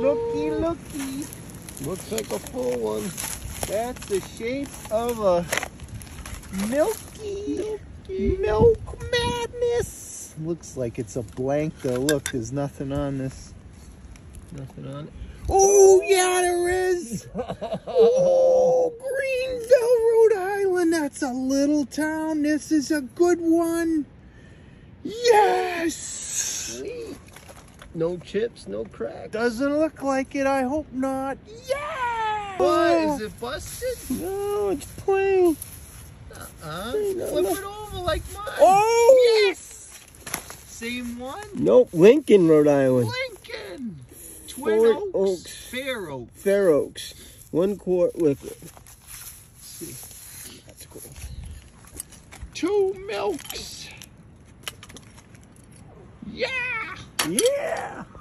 Looky, looky. Looks like a full one. That's the shape of a milky milk madness. Looks like it's a blank though. Look, there's nothing on this. Nothing on it. Oh, yeah, there is. Oh, Greenville, Rhode Island. That's a little town. This is a good one. Yes. Sweet. No chips, no cracks. Doesn't look like it. I hope not. Yeah. What? Is it busted? No, it's plain. Flip it over like mine. Oh! Yes! Same one? Nope, Lincoln, Rhode Island. Lincoln! Twin Fort Oaks. Fair Oaks. Fair Oaks. 1 quart liquid. Let's see. That's cool. 2 milks. Yeah! Yeah!